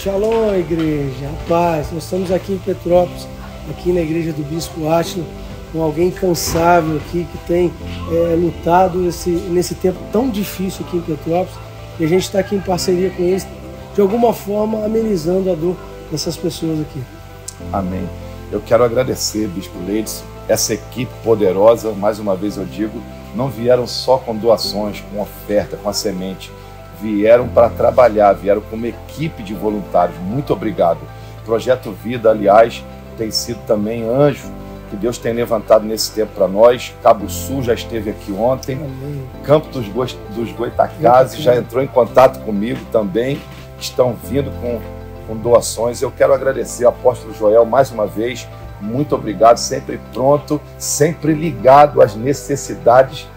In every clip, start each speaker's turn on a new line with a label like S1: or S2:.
S1: Shalom, igreja, a paz. Nós estamos aqui em Petrópolis, aqui na igreja do Bispo Átila, com alguém cansável aqui, que tem lutado nesse tempo tão difícil aqui em Petrópolis, e a gente está aqui em parceria com eles, de alguma forma amenizando a dor dessas pessoas aqui.
S2: Amém. Eu quero agradecer, Bispo Leidson, essa equipe poderosa, mais uma vez eu digo, não vieram só com doações, com oferta, com a semente, vieram para trabalhar, vieram como equipe de voluntários. Muito obrigado. Projeto Vida, aliás, tem sido também anjo que Deus tem levantado nesse tempo para nós. Cabo Sul já esteve aqui ontem. Amém. Campo dos Goitacazes já entrou em contato comigo também, estão vindo com doações. Eu quero agradecer ao apóstolo Joel mais uma vez. Muito obrigado, sempre pronto, sempre ligado às necessidades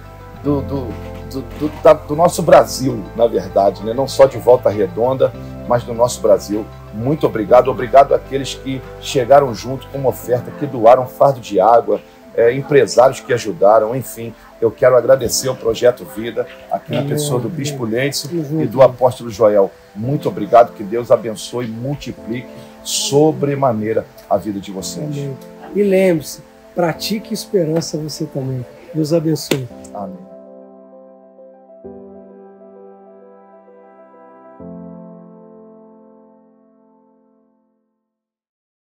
S2: do nosso Brasil, na verdade, né? Não só de Volta Redonda, mas do nosso Brasil. Muito obrigado. Obrigado àqueles que chegaram junto com uma oferta, que doaram fardo de água, empresários que ajudaram, enfim. Eu quero agradecer ao Projeto Vida, aqui na pessoa do Bispo Leidson e do apóstolo Joel. Muito obrigado, que Deus abençoe e multiplique sobremaneira a vida de vocês.
S1: Amém. E lembre-se, pratique esperança você também. Deus abençoe.
S2: Amém.